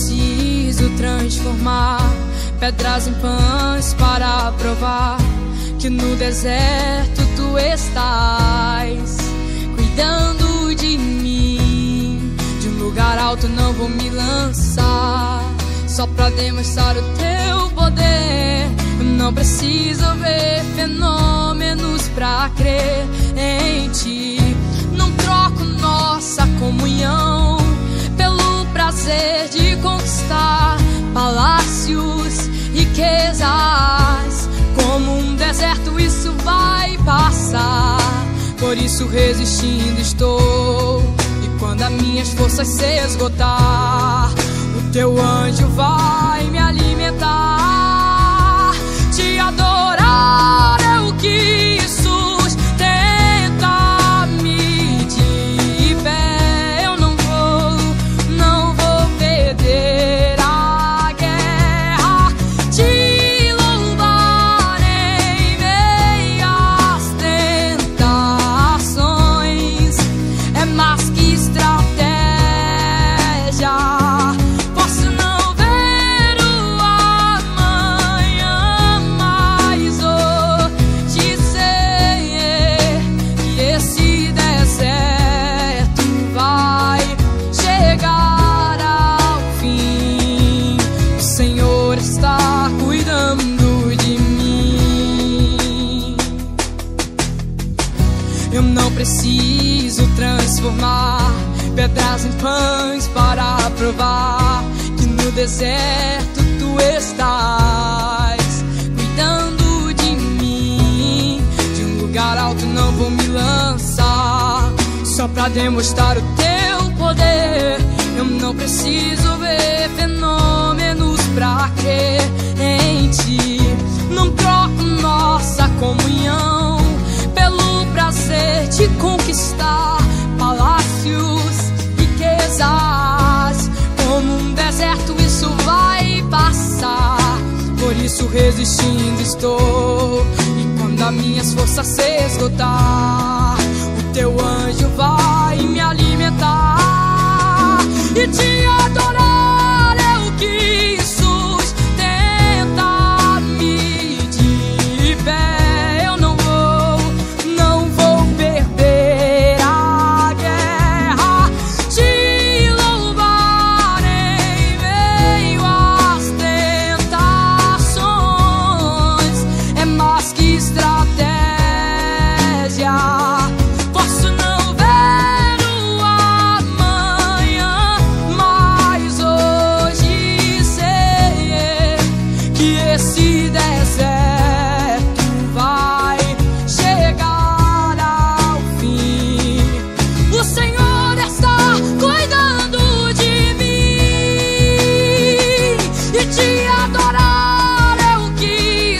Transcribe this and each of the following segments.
preciso transformar pedras em pães para provar que no deserto tu estás cuidando de mim. De um lugar alto não vou me lançar só pra demonstrar o teu poder. Eu não preciso ver fenômenos pra crer em ti. Não troco nossa comunhão pelo prazer de conquistar palácios, riquezas. Como um deserto isso vai passar, por isso resistindo estou. E quando as minhas forças se esgotar, o teu anjo vai me alimentar. Te adorar é o que sustenta me de pé. Eu não vou perder a guerra. Te louvar em meio às tentações é mais que estratégia. Posso não ver o amanhã, mas hoje sei que esse deserto vai chegar ao fim. O Senhor está cuidando de mim. Eu não preciso transformar pedras em pães para provar que no deserto tu estás cuidando de mim. De um lugar alto não vou me lançar só pra demonstrar o teu poder. Eu não preciso ver fenômenos pra crer em ti. Não troco nossa comunhão pelo prazer de conquistar palácios, riquezas. Como um deserto isso vai passar, por isso resistindo estou. E quando as minhas forças se esgotar, o teu anjo vai me alimentar. E te adorar é o que sustenta me de pé. Eu não vou perder a guerra. Te louvar em meio às tentações é mais que estratégia. Posso não ver o amanhã, mas hoje sei que esse deserto vai chegar ao fim. O Senhor está cuidando de mim. E te adorar é o que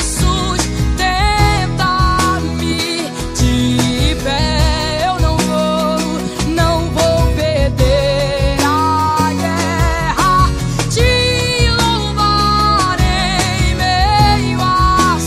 sustenta-me de pé. Eu não vou perder a guerra. Te louvar em meio às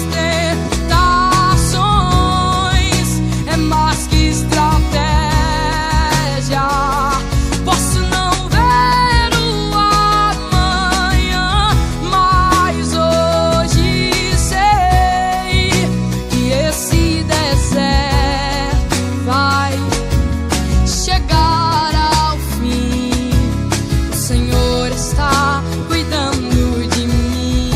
tentações é mais que estratégia. Posso não ver o amanhã, mas hoje sei que esse deserto vai chegar ao fim. O Senhor está cuidando de mim.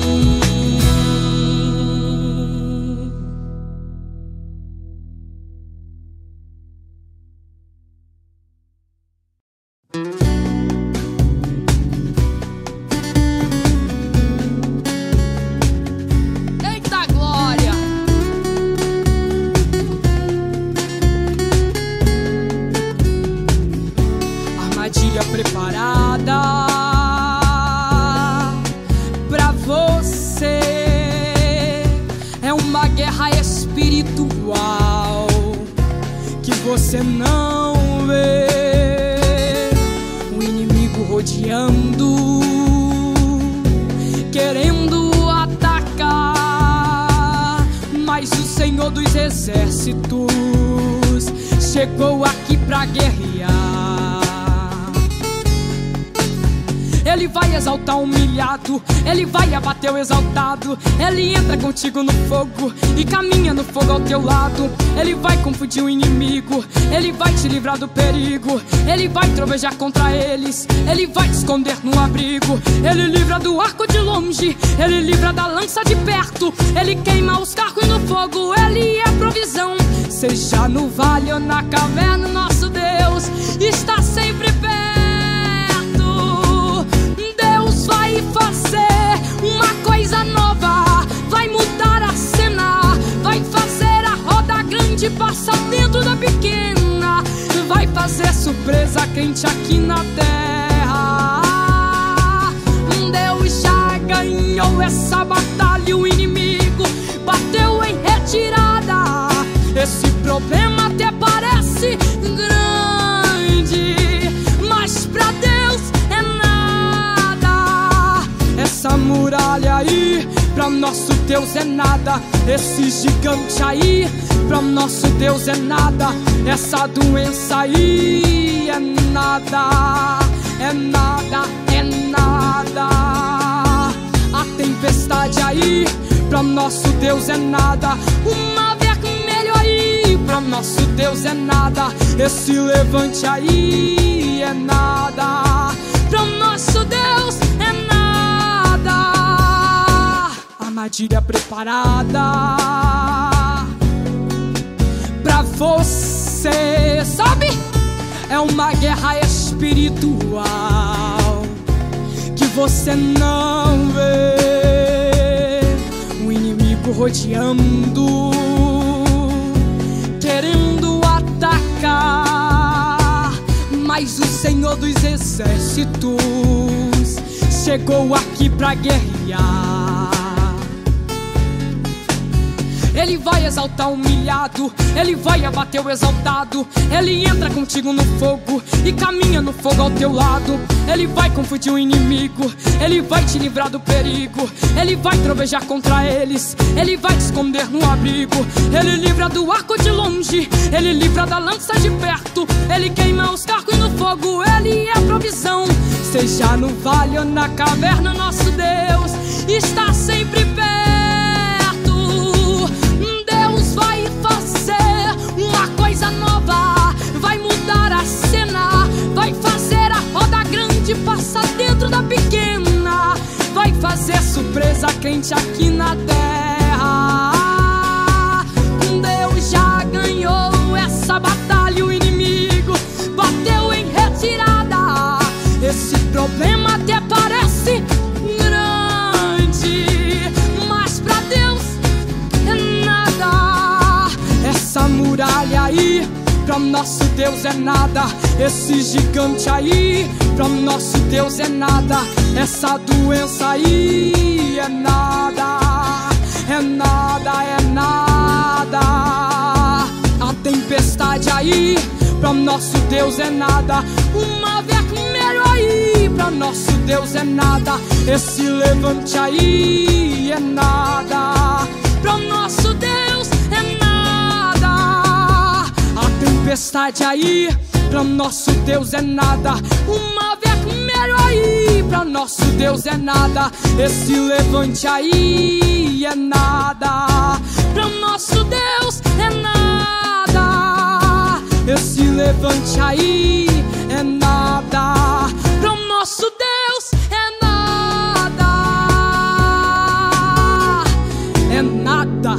Eita glória! Armadilha preparada pra você é uma guerra espiritual que você não vê. O inimigo rodeando, querendo atacar, mas o Senhor dos exércitos chegou aqui pra guerrear. Ele vai exaltar o humilhado, Ele vai abater o exaltado. Ele entra contigo no fogo e caminha no fogo ao teu lado. Ele vai confundir o inimigo, Ele vai te livrar do perigo. Ele vai trovejar contra eles, Ele vai te esconder no abrigo. Ele livra do arco de longe, Ele livra da lança de perto. Ele queima os carros no fogo, Ele é provisão. Seja no vale ou na caverna, nosso Deus está sempre perto. Deus vai fazer uma coisa nova, vai mudar a cena, vai fazer a roda grande passar dentro da pequena, vai fazer surpresa quente aqui na terra. Deus já ganhou essa batalha, o inimigo bateu em retirada. Esse problema até parece grande, mas pra Deus é nada. Essa muralha aí, pra nosso Deus é nada. Esse gigante aí, pra nosso Deus é nada. Essa doença aí é nada, é nada, é nada. A tempestade aí, pra nosso Deus é nada. O mar vermelho aí, pra nosso Deus é nada. Esse levante aí é nada, pra nosso Deus é nada. Armadilha preparada pra você, sabe? É uma guerra espiritual que você não vê. O inimigo rodeando, querendo atacar, mas o Senhor dos Exércitos chegou aqui pra guerrear. Ele vai exaltar o humilhado, Ele vai abater o exaltado. Ele entra contigo no fogo e caminha no fogo ao teu lado. Ele vai confundir o inimigo, Ele vai te livrar do perigo. Ele vai trovejar contra eles, Ele vai te esconder no abrigo. Ele livra do arco de longe, Ele livra da lança de perto. Ele queima os carros no fogo, Ele é provisão. Seja no vale ou na caverna, nosso Deus está sempre perto. Vai fazer uma coisa nova, vai mudar a cena, vai fazer a roda grande passar dentro da pequena, vai fazer surpresa quente aqui na terra. Deus já ganhou essa batalha, o inimigo bateu em retirada. Esse problema até parece grande, mas pra Deus é nada. Essa muralha aí, pra nosso Deus é nada. Esse gigante aí, pra nosso Deus é nada. Essa doença aí é nada, é nada, é nada. A tempestade aí, pra nosso Deus é nada. O mar vermelho aí, pra nosso Deus é nada. Esse levante aí é nada, pra nosso Deus é nada. A tempestade aí, pra nosso Deus é nada. O mar vermelho aí, pra nosso Deus é nada. Esse levante aí é nada, pra nosso Deus é nada. Esse levante aí é nada, pra nosso Deus é nada, é nada.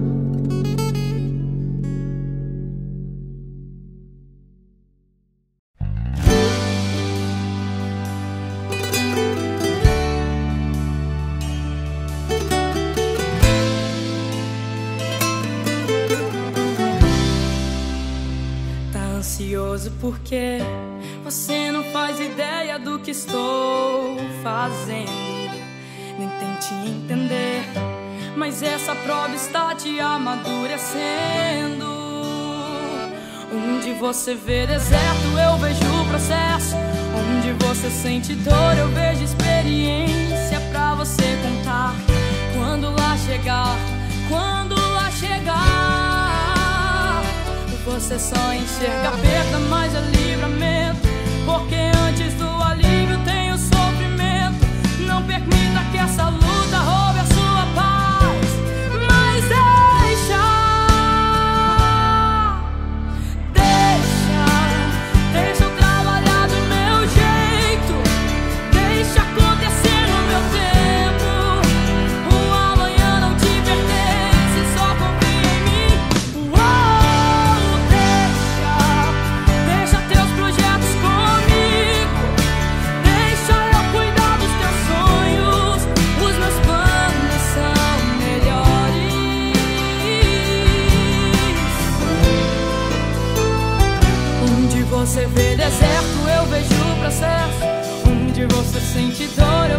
Ansioso porque você não faz ideia do que estou fazendo, nem tente entender, mas essa prova está te amadurecendo. Onde você vê deserto, eu vejo o processo. Onde você sente dor, eu vejo experiência pra você contar. Quando lá chegar, quando lá chegar, você só enxerga perda, mas é livramento, porque antes do alívio tem o sofrimento.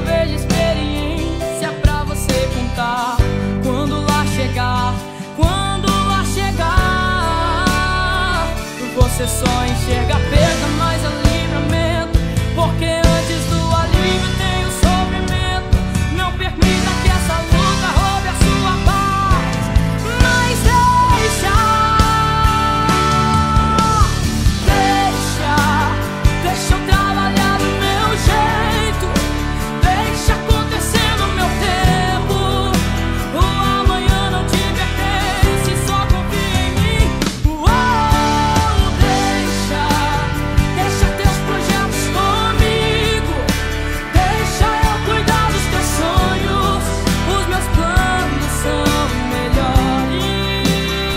vejo experiência pra você contar. Quando lá chegar, você só enxerga perda, mas é livramento. Porque antes do alívio tem o sofrimento. Não permita que essa luta roube a sua paz, mas deixa eu trabalhar do meu jeito. Deixa acontecer no meu tempo. O amanhã não te pertence, só confia em mim. Deixa teus projetos comigo. Deixa eu cuidar dos teus sonhos. Os meus planos são melhores.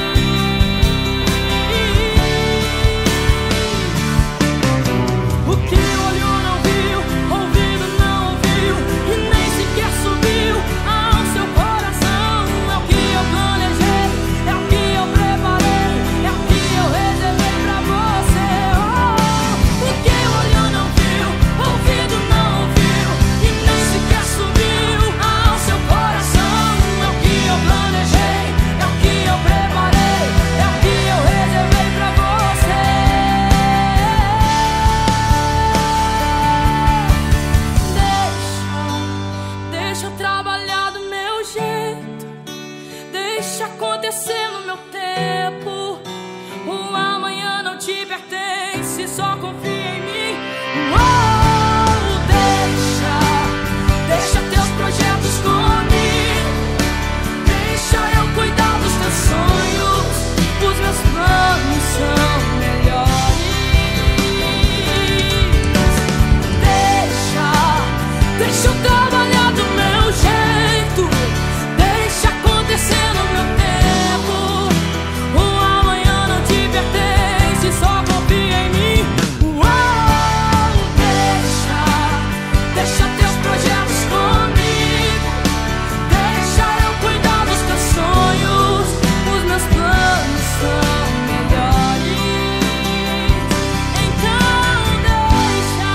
O que o olho não viu, ouvido não ouviu, e nem sequer subiu ao seu coração. É o que eu planejei, é o que eu preparei, é o que eu reservei pra você. O que o olho não viu, ouvido não ouviu, e nem sequer subiu ao seu coração. É o que eu planejei, é o que eu preparei, é o que eu reservei pra você. Deixa eu trabalhar do meu jeito. Deixa acontecer no meu tempo. O amanhã não te pertence, só confia em mim. Deixa teus projetos comigo. Deixa eu cuidar dos teus sonhos. Os meus planos são melhores. Deixa eu trabalhar do meu jeito. Deixa acontecer no meu tempo. O amanhã não te pertence, só confia em mim. Deixa teus projetos comigo. Deixa eu cuidar dos teus sonhos. Os meus planos são melhores. Então deixa.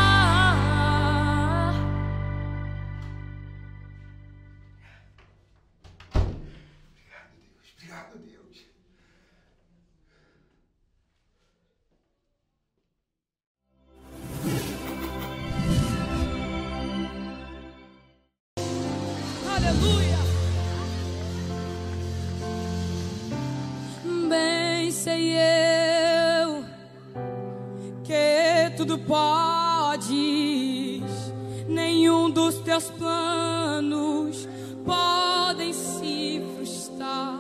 Obrigado, Deus. Aleluia. Bem sei eu que tudo podes, nenhum dos teus planos podem se frustrar.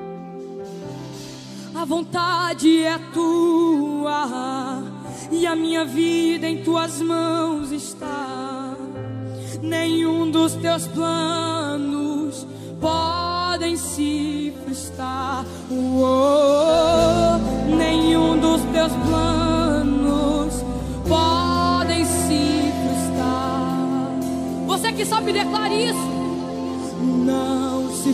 A vontade é tua e a minha vida em tuas mãos está. Nenhum dos teus planos podem se frustrar. Nenhum dos teus planos podem se frustrar. Você que sabe, declare isso. Não se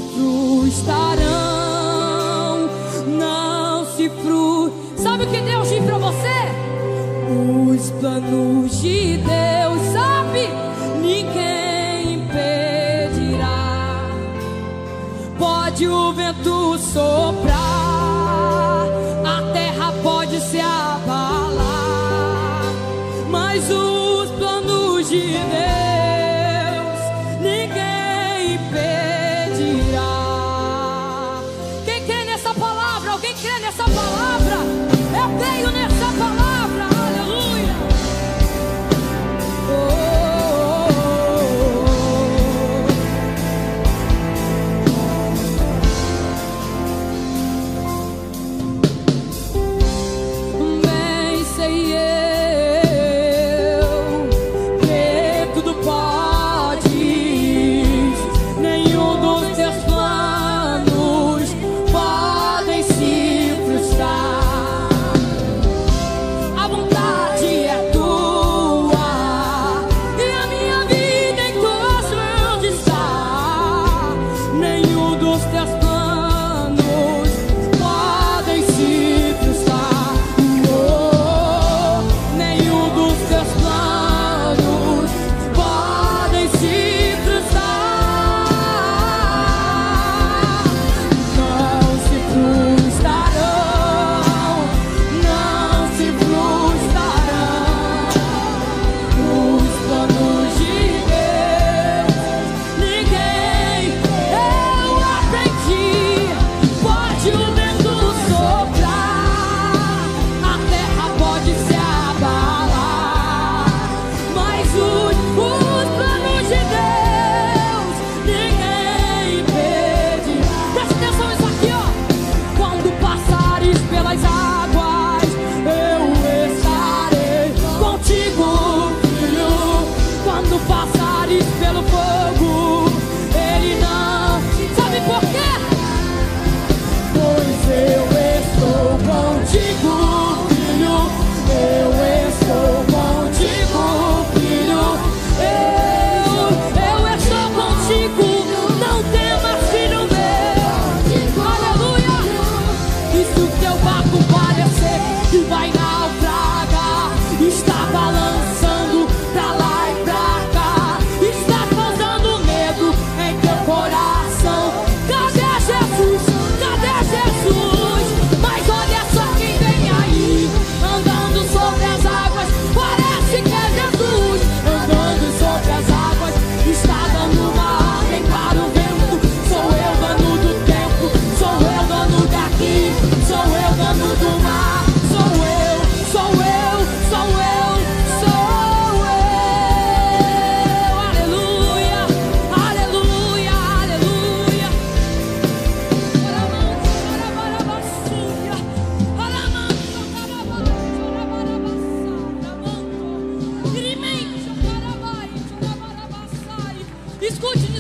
frustrarão, não se frustrarão. Sabe o que Deus diz pra você? Os planos de Deus, sabe? Ninguém impedirá. Pode o vento soprar, a terra pode se abalar, mas os planos de Deus ninguém impedirá. Quem crê nessa palavra? Alguém crê nessa palavra? Eu creio nessa palavra. Aleluia. Bem sei eu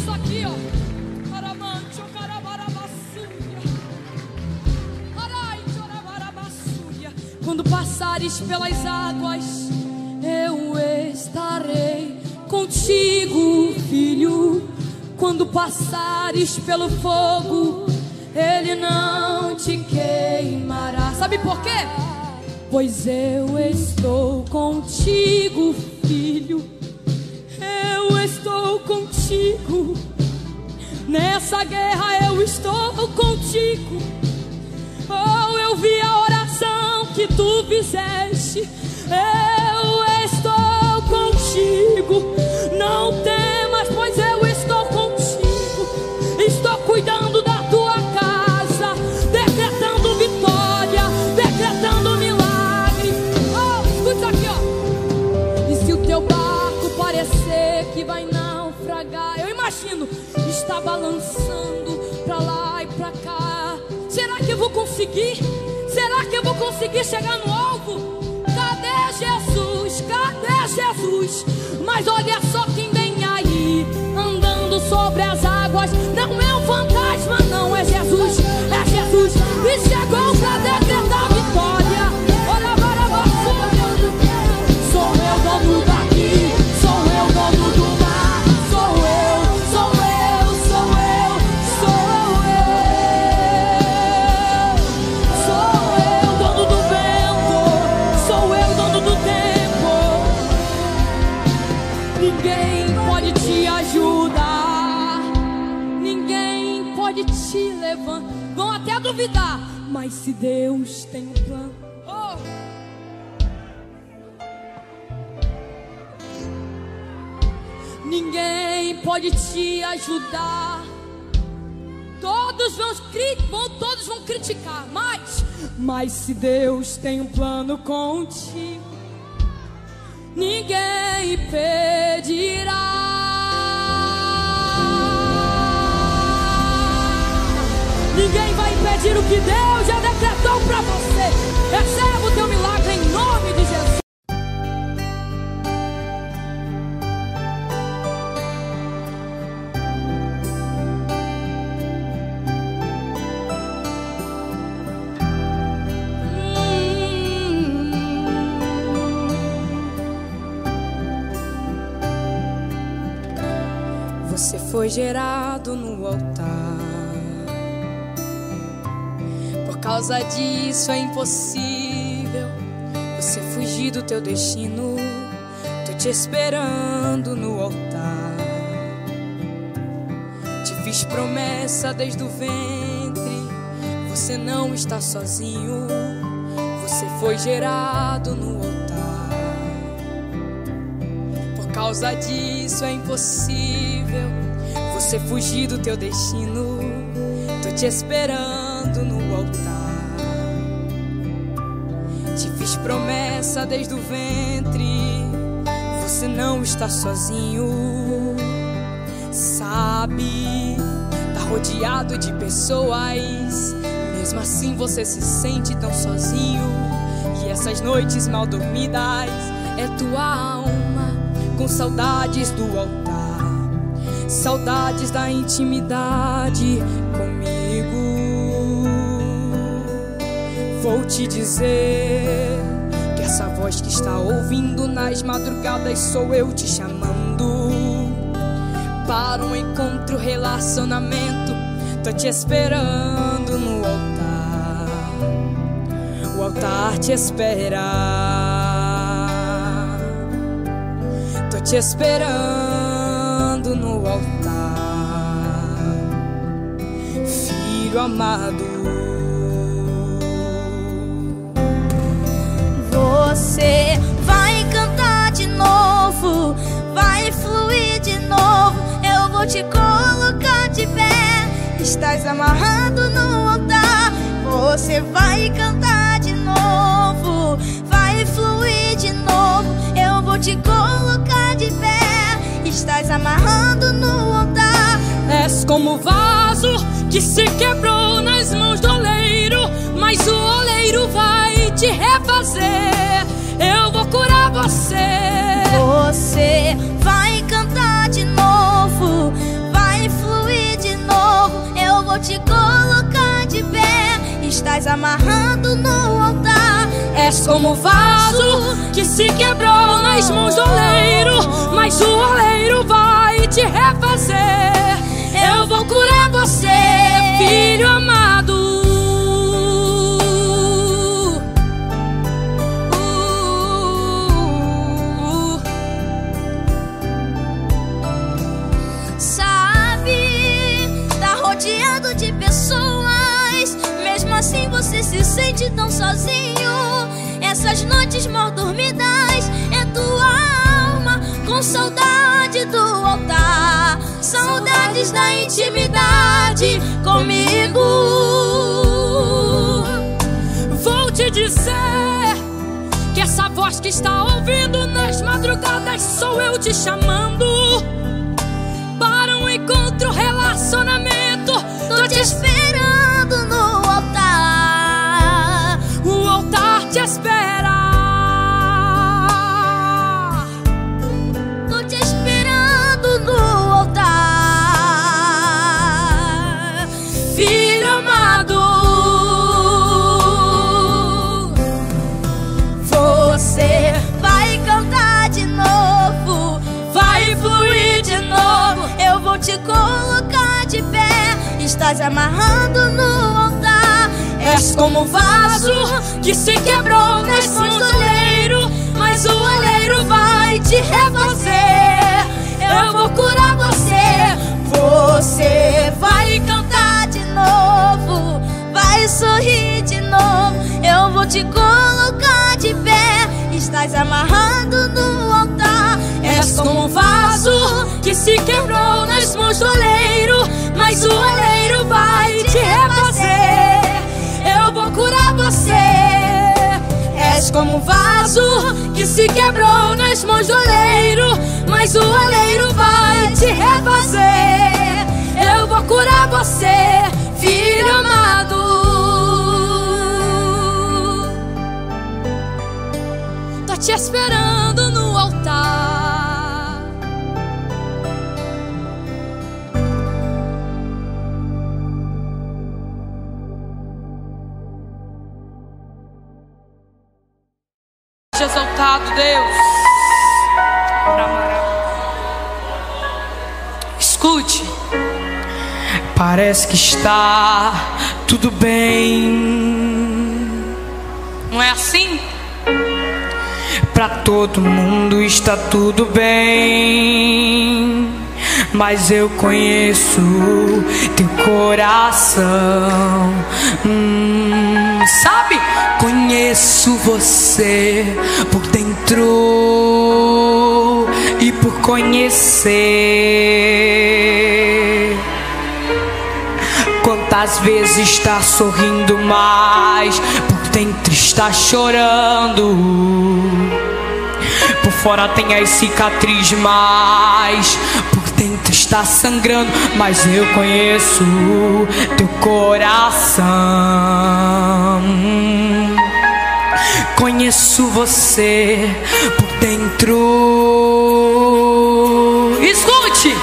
isso aqui, ó. Quando passares pelas águas, eu estarei contigo, filho. Quando passares pelo fogo, ele não te queimará. Sabe por quê? Pois eu estou contigo, filho. Eu estou contigo. Nessa guerra eu estou contigo. Oh, eu vi a oração que tu fizeste. Eu estou contigo. Não temas, pois eu estou contigo. Estou cuidando da tua casa, decretando vitória, decretando milagre. Oh, escuta aqui, ó. E se o teu barco parecer que vai naufragar, eu imagino, está balançando pra lá e pra cá. Será que eu vou conseguir? Será que eu vou conseguir chegar no alvo? Cadê Jesus? Cadê Jesus? Mas olha só quem vem aí, andando sobre as águas. Não é um fantasma, não, é Jesus. É Jesus. E chegou pra decretar vitória. Olha agora você. Sou eu dono daqui, sou eu dono do mar. Sou eu, sou eu, sou eu, sou eu. Sou eu dono do vento, sou eu dono do tempo. Ninguém pode te ajudar, ninguém pode te levantar. Vão até duvidar, mas se Deus tem um plano, oh, ninguém pode te ajudar. Todos vão criticar, mas se Deus tem um plano contigo, ninguém impedirá. Ninguém vai impedir o que Deus já decretou pra você. Receba o teu milagre em nome de Jesus. Você foi gerado no altar. Por causa disso é impossível você fugir do teu destino. Tô te esperando no altar. Te fiz promessa desde o ventre. Você não está sozinho. Você foi gerado no altar. Por causa disso é impossível você fugir do teu destino. Tô te esperando no altar. Te fiz promessa desde o ventre. Você não está sozinho. Sabe, tá rodeado de pessoas, mesmo assim você se sente tão sozinho. E essas noites mal dormidas é tua alma com saudades do altar, saudades da intimidade comigo. Vou te dizer que essa voz que está ouvindo nas madrugadas sou eu te chamando para um encontro, relacionamento. Tô te esperando no altar. O altar te espera. Tô te esperando no altar, filho amado. Você vai cantar de novo, vai fluir de novo. Eu vou te colocar de pé. Estás amarrado no altar. Você vai cantar de novo, vai fluir de novo. Eu vou te colocar de pé. Estás amarrado no altar. És como vaso que se quebrou nas mãos do oleiro, mas o oleiro vai te refazer. Eu vou curar você. Você vai cantar de novo, vai estás amarrando no altar. És como vaso que se quebrou nas mãos do oleiro, mas o oleiro vai te refazer. Eu vou curar você, filho amado. Sabe, tá rodeado de pessoas, mesmo assim você se sente tão sozinho. Essas noites mal dormidas é tua alma com saudade do altar, saudades da intimidade comigo. Vou te dizer que essa voz que está ouvindo nas madrugadas sou eu te chamando para um encontro, relacionamento. Tô te esperando no altar, o altar te espera. tô te esperando no altar, Filho amado, você vai cantar de novo, vai fluir de novo. eu vou te colocar de pé. Estás amarrando no altar. És como vaso que se quebrou nas mãos do oleiro, mas o oleiro vai te refazer. Eu vou curar você. Você vai cantar de novo, vai sorrir de novo, eu vou te colocar de pé. Estás amarrando no altar. És como um vaso que se quebrou nas mãos do oleiro, mas o oleiro vai te refazer. Eu vou curar você. És como um vaso que se quebrou nas mãos do oleiro, mas o oleiro vai te refazer. Eu vou curar você, filho amado. Tô te esperando no altar. Seja exaltado, Deus. Escute. Parece que está tudo bem. Não é assim? Pra todo mundo está tudo bem, mas eu conheço teu coração. Sabe? Conheço você por dentro e por conhecer. Quantas vezes está sorrindo, mas por dentro está chorando. Por fora tem as cicatrizes, mas por dentro está sangrando. Mas eu conheço teu coração. Conheço você por dentro. Escute!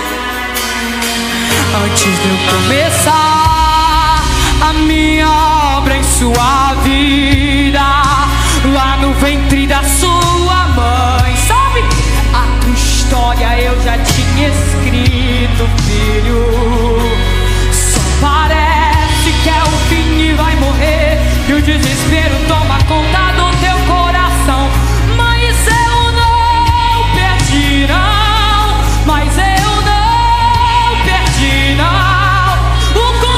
Antes de eu começar a minha obra em sua vida, lá no ventre da sua mãe, sabe? A tua história eu já tinha escrito, filho. Só parece que é o fim e vai morrer, e o desespero toma conta do teu coração. Mas eu não perdi, não. Mas eu não perdi, não. O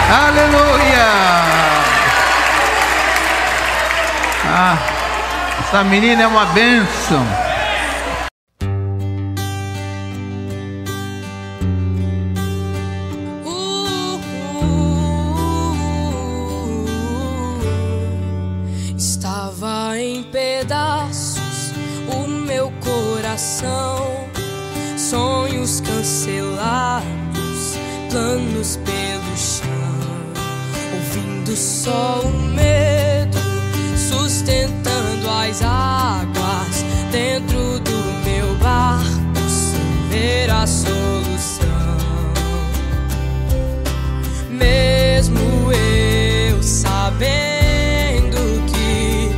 Aleluia! Ah, essa menina é uma bênção. Estava em pedaços o meu coração, sonhos cancelados, planos pelo chão, ouvindo só o medo, sustentando as águas dentro do meu barco, sem ver a solução. Mesmo eu sabendo que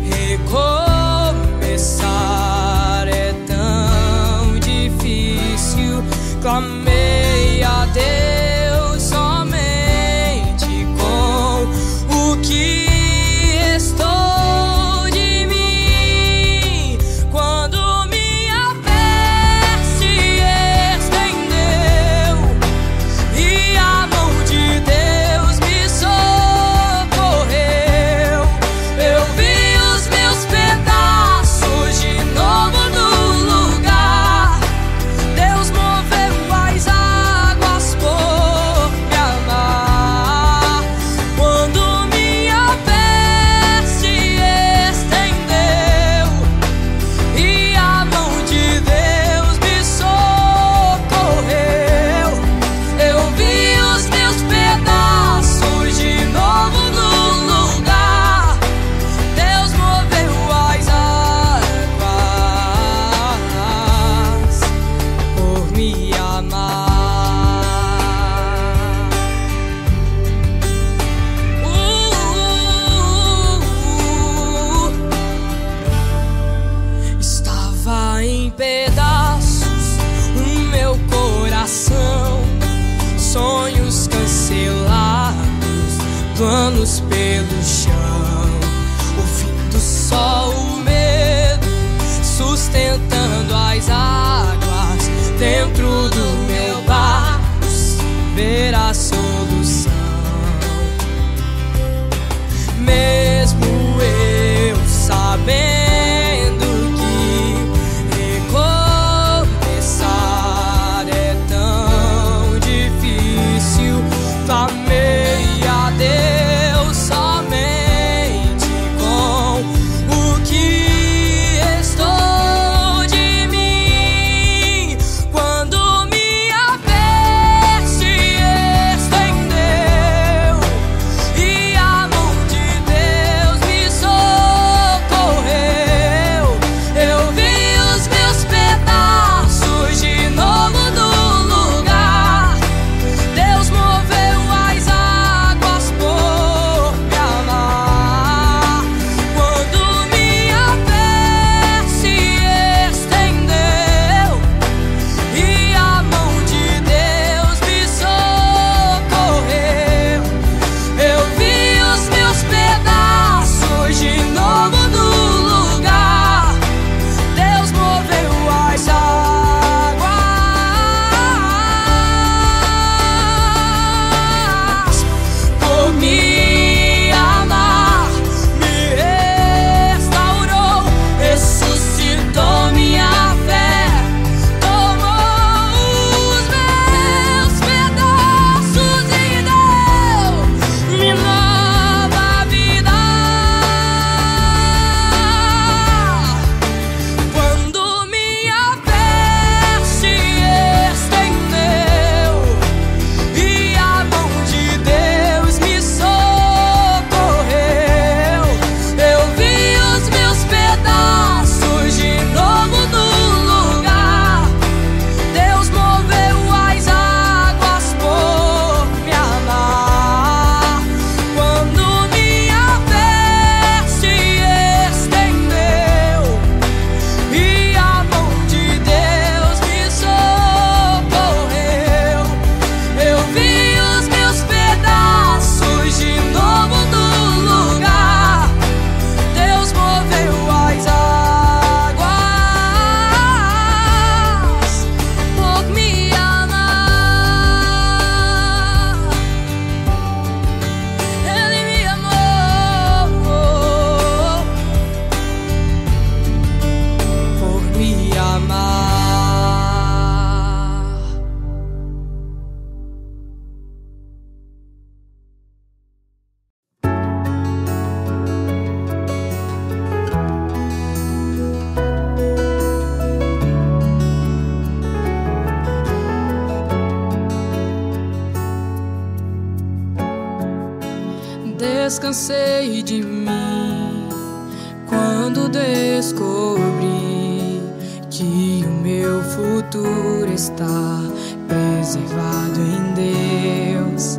recomeçar é tão difícil, clamei a Deus somente com o que restou de mim. Quando minha fé se estendeu e a mão de Deus me socorreu, eu vi os meus pedaços de novo no lugar. Deus moveu as águas por me amar. Quando minha fé se estendeu e a mão de Deus me socorreu, eu vi os meus pedaços de novo no lugar. Deus moveu as águas por me amar. Estava em pedaços o meu coração, sonhos cancelados, planos pelo chão, ouvindo só o medo, sustentando as águas dentro do meu barco, sem ver a solução. Mesmo eu sabendo que recomeçar é tão difícil, clamei a Deus somente com o que mas cansei de mim quando descobri que o meu futuro está preservado em Deus.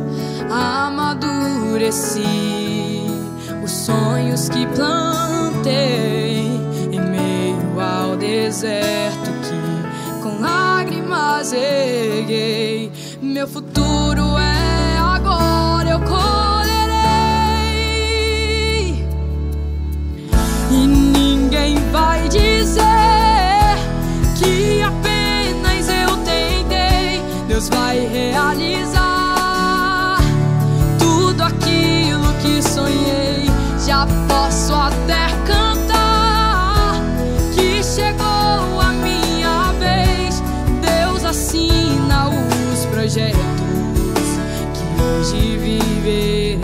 Amadureci os sonhos que plantei em meio ao deserto que com lágrimas reguei. Meu futuro é agora, eu colherei, e ninguém vai dizer que apenas eu tentei. Deus vai realizar tudo aquilo que sonhei. Já posso até cantar que chegou a minha vez. Deus assina os projetos que hoje viverei.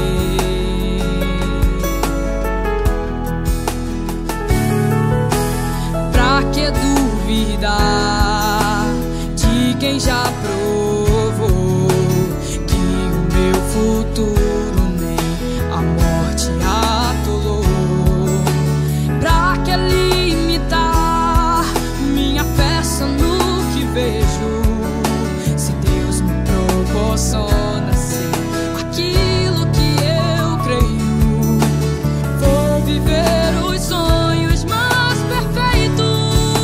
Pra que duvidar de quem já provou que o meu futuro nem a morte atolou? Pra que limitar minha fé só no que vejo, se Deus me proporciona ser aquilo que eu creio? Vou viver os sonhos mais perfeitos,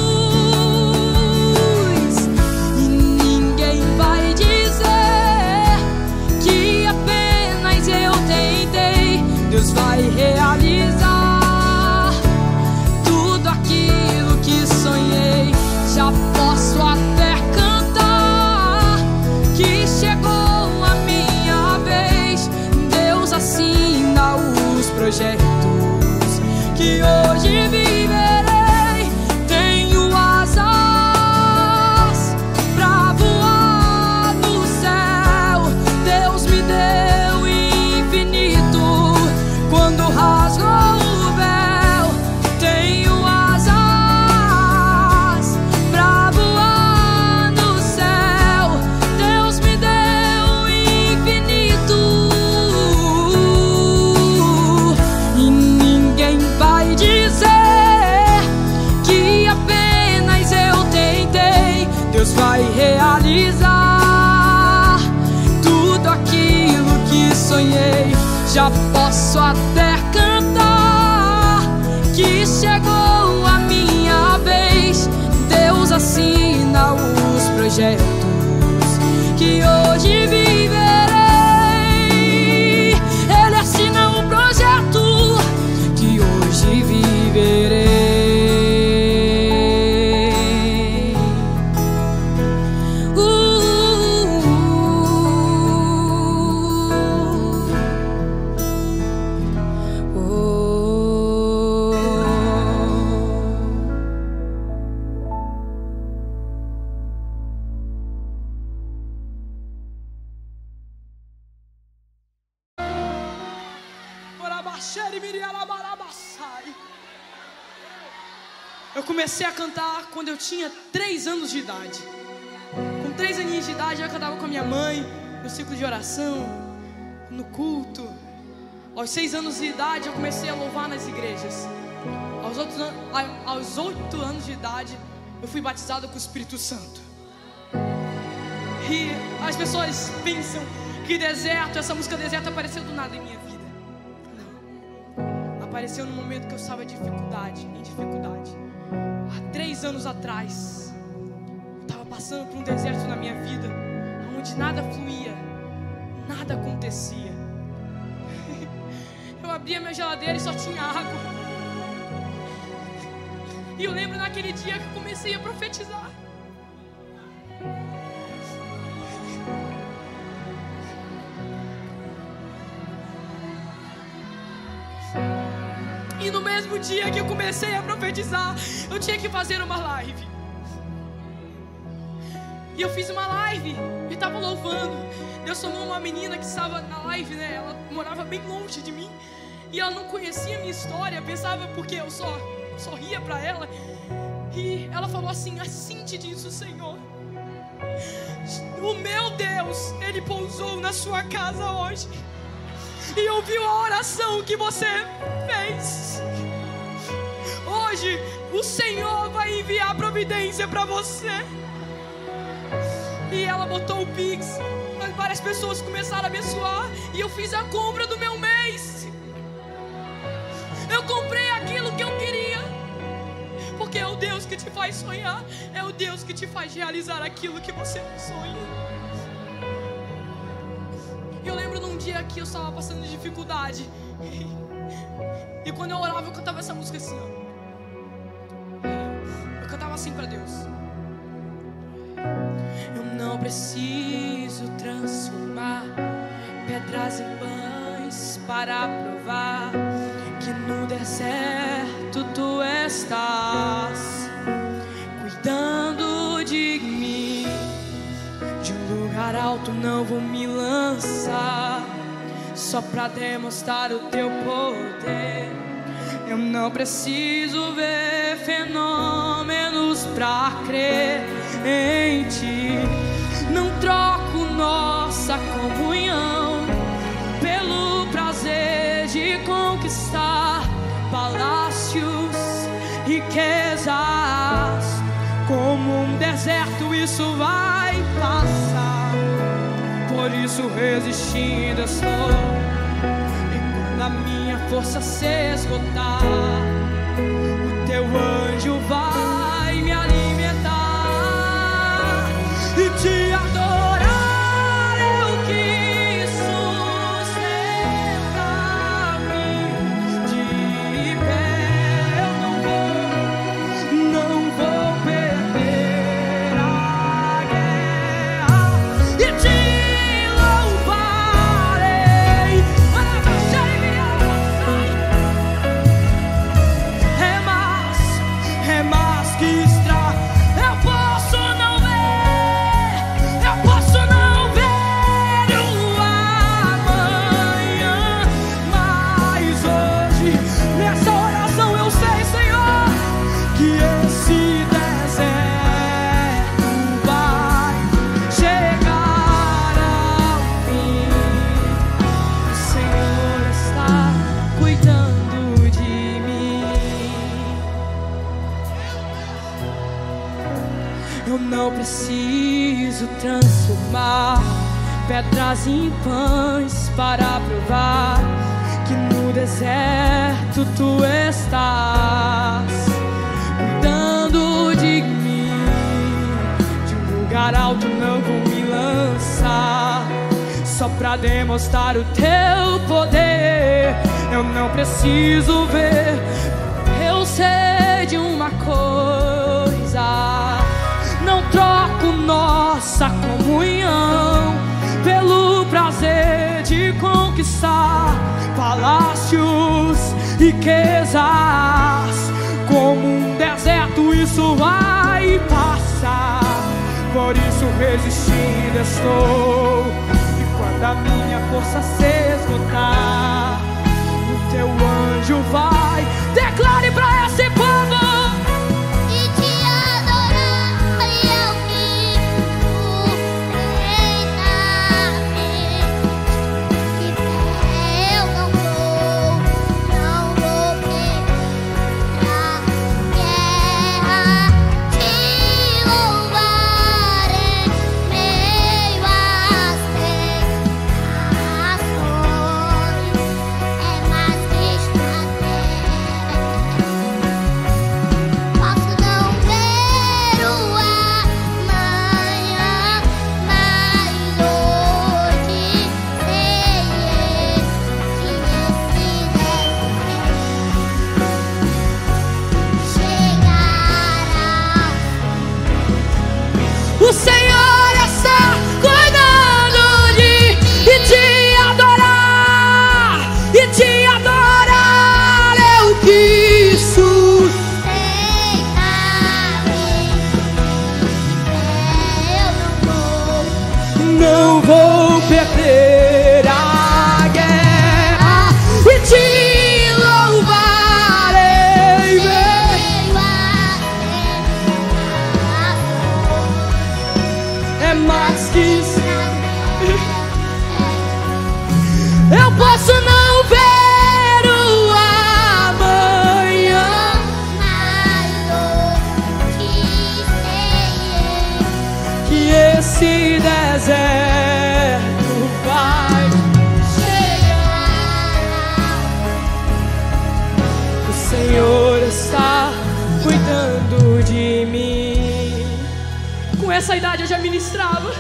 e ninguém vai dizer que apenas eu tentei. Deus vai realizar tudo aquilo que sonhei. Já posso até cantar que chegou a minha vez. Deus assina os projetos que hoje viverei. Tenho asas pra voar no céu. Deus me deu infinito quando rasgou o véu. Tenho asas pra voar no céu. Deus me deu infinito, e ninguém vai dizer que apenas eu tentei. Deus vai realizar tudo aquilo que sonhei. Já posso até cantar que chegou a minha vez. Deus assina os projetos que hoje viverei. Ele assina o projeto que hoje viverei. Eu comecei a cantar quando eu tinha 3 anos de idade. Com 3 aninhos de idade eu cantava com a minha mãe, no ciclo de oração, no culto. Aos 6 anos de idade eu comecei a louvar nas igrejas. Aos 8 anos de idade eu fui batizado com o Espírito Santo. E as pessoas pensam que deserto, essa música deserto apareceu do nada em minha vida. Não. Apareceu no momento que eu estava em dificuldade. Há 3 anos atrás eu estava passando por um deserto na minha vida, onde nada fluía, nada acontecia. Eu abria minha geladeira e só tinha água. E eu lembro naquele dia que eu comecei a profetizar. E no mesmo dia que eu comecei a profetizar, eu tinha que fazer uma live. E eu fiz uma live e estava louvando. Deus chamou uma menina que estava na live, né? Ela morava bem longe de mim e ela não conhecia a minha história. Pensava porque eu só ria pra ela. E ela falou assim: assim te diz o Senhor, o meu Deus, Ele pousou na sua casa hoje. e ouviu a oração que você fez. Hoje o Senhor vai enviar providência para você. E ela botou o Pix, várias pessoas começaram a abençoar, e eu fiz a compra do meu mês. Eu comprei aquilo que eu queria, porque é o Deus que te faz sonhar, é o Deus que te faz realizar aquilo que você sonha. Eu lembro num dia que eu estava passando dificuldade, e quando eu orava eu cantava essa música assim, ó. Eu cantava assim para Deus: eu não preciso transformar pedras em pães para provar que no deserto tu estás cuidando de mim. De um lugar alto não vou me lançar só pra demonstrar o teu poder. Eu não preciso ver fenômenos pra crer em ti. Não troco nossa comunhão pelo prazer de conquistar palácios, riquezas. Como um deserto isso vai passar, por isso resistindo estou. E quando a minha força se esgotar, o teu anjo vai me alimentar e te adorar. Eu quis sustentar-me de pé. Eu não vou perder a guerra e te louvarei. É mais que extra. Eu posso não ver, eu posso não ver o amanhã, mas hoje nessa oração eu sei, Senhor, que esse deserto vai chegar ao fim. O Senhor está cuidando de mim. Eu não preciso transformar pedras em pães para provar que no deserto tu estás cuidando de mim. De um lugar alto não vou me lançar só pra demonstrar o teu poder. Eu não preciso ver, eu sei de uma coisa: não troco nossa comunhão pelo prazer de conquistar palácios, riquezas. Como um deserto isso vai passar, por isso resistindo estou. E quando a minha força se esgotar, o teu anjo vai. Declare pra esse povo: É mais que estar essa idade eu já ministrava.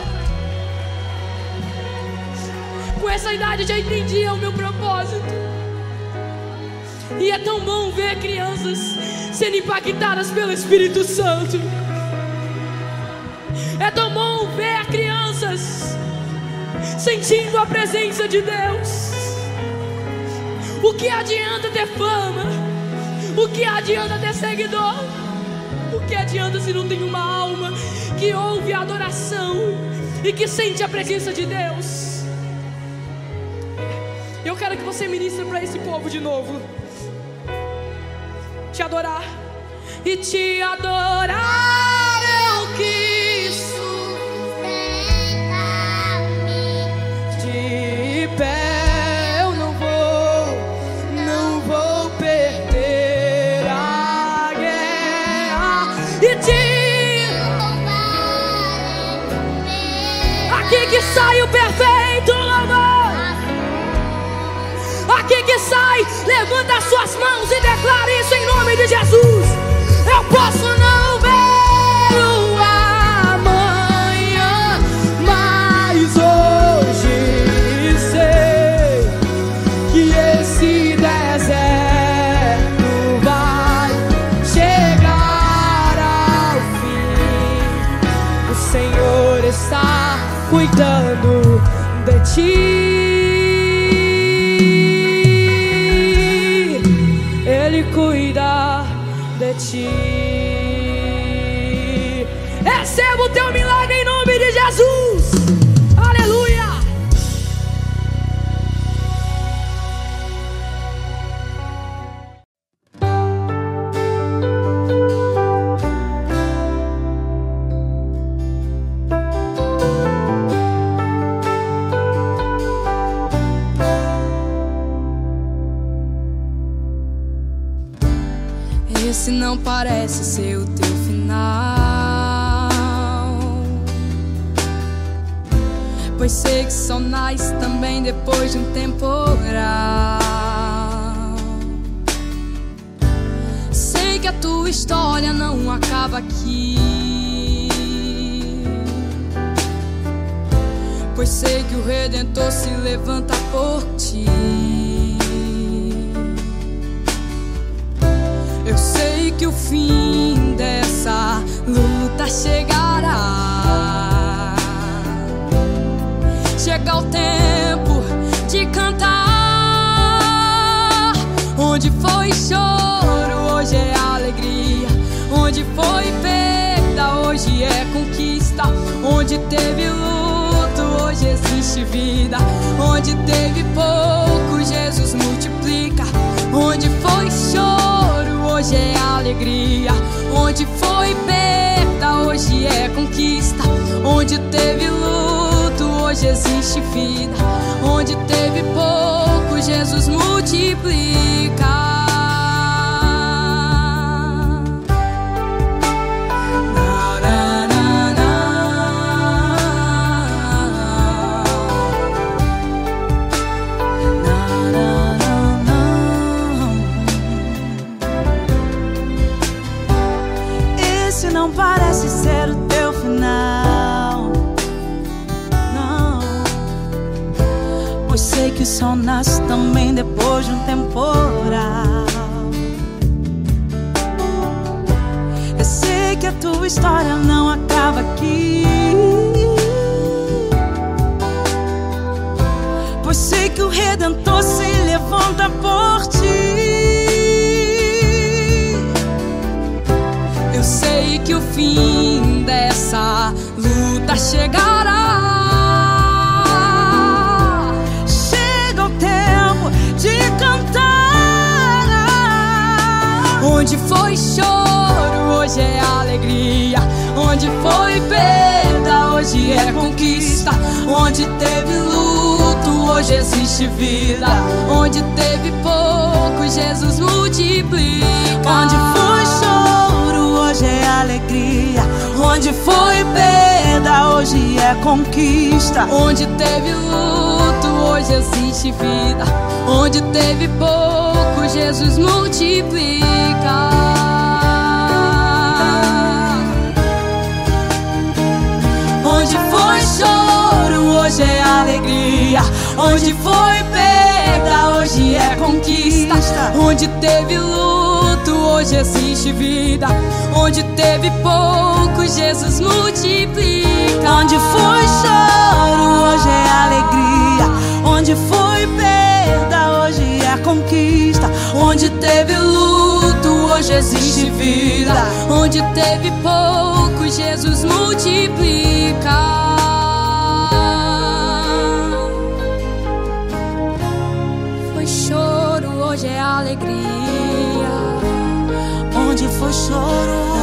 Com essa idade eu já entendia o meu propósito. E é tão bom ver crianças sendo impactadas pelo Espírito Santo. É tão bom ver crianças sentindo a presença de Deus. O que adianta ter fama? O que adianta ter seguidor? O que adianta se não tem uma alma que ouve a adoração e que sente a presença de Deus? Eu quero que você ministre para esse povo de novo. Te adorar. E te adorar eu quis sustentar-me de pé. Eu não vou perder a guerra. E te aqui que sai o perfeito louvor. Aqui que sai, levanta as suas mãos e declara isso em nome de Jesus. Eu posso não ver o amanhã, mas hoje sei que esse deserto vai chegar ao fim. O Senhor está cuidando de ti. Ele cuida de ti. Receba o teu milagre em nome de Jesus. Aleluia. Esse não parece ser o teu final, pois sei que só nasce também depois de um temporal. Sei que a tua história não acaba aqui, pois sei que o Redentor se levanta por ti. Eu sei que o fim dessa luta chegará. Chega o tempo de cantar. Onde foi choro, hoje é alegria. Onde foi perda, hoje é conquista. Onde teve luto, hoje existe vida. Onde teve pouco, Jesus multiplica. Onde foi choro, hoje é alegria. Onde foi perda, hoje é conquista. Onde teve luto, hoje existe vida. Onde teve pouco, Jesus multiplica. Não parece ser o teu final, não, pois sei que o sol nasce também depois de um temporal. Eu sei que a tua história não acaba aqui, pois sei que o Redentor se levanta por ti. Eu sei que o fim dessa luta chegará. Chega o tempo de cantar. Onde foi choro, hoje é alegria. Onde foi perda, hoje é conquista. Onde teve luto, hoje existe vida. Onde teve pouco, Jesus multiplica. Onde foi choro, hoje é alegria. Onde foi perda, hoje é conquista. Onde teve luto, hoje existe vida. Onde teve pouco, Jesus multiplica. Onde foi perda, hoje é conquista. Onde teve luto, hoje existe vida. Onde teve pouco, Jesus multiplica. Onde foi choro, hoje é alegria. Onde foi perda, hoje é conquista. Onde teve luto, hoje existe vida. Onde teve pouco, Jesus multiplica. Foi choro, hoje é alegria. Onde foi choro,